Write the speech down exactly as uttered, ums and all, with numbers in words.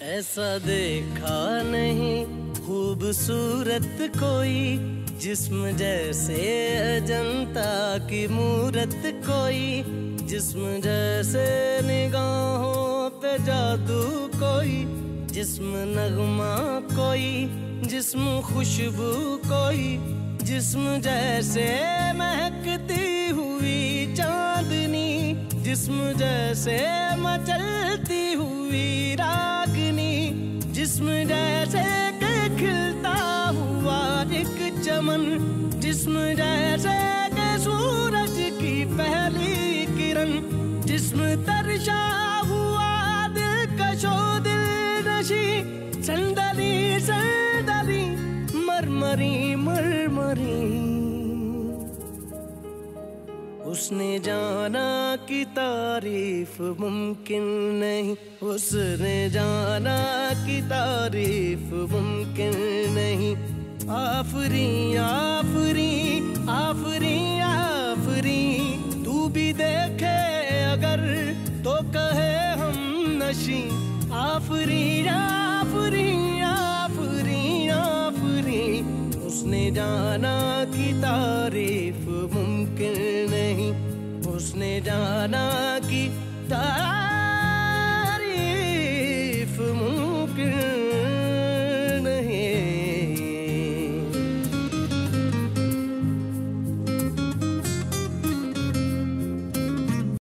ऐसा देखा नहीं खूबसूरत कोई, जिस्म जैसे अजंता की मूरत कोई, जिस्म जैसे निगाहों पे जादू कोई, जिस्म नगमा कोई, जिस्म खुशबू कोई, जिस्म जैसे महकती हुई चांदनी, जिस्म जैसे मचलती हुई रागनी, जिस्म जैसे के खिलता हुआ एक चमन, जिस्म जैसे के सूरज की पहली किरण, जिस्म तरशा हुआ दिलकशो दिल नशी, संदली संदली मरमरी मरमरी। उसने जाना कि तारीफ मुमकिन नहीं, उसने जाना कि तारीफ मुमकिन नहीं। आफरी आफरी आफरी आफरी, तू भी देखे अगर तो कहे हम नशी। आफरी आफरी आफरी आफरी, उसने जाना कि तारीफ मुमकिन नहीं, उसने जाना कि तारीफ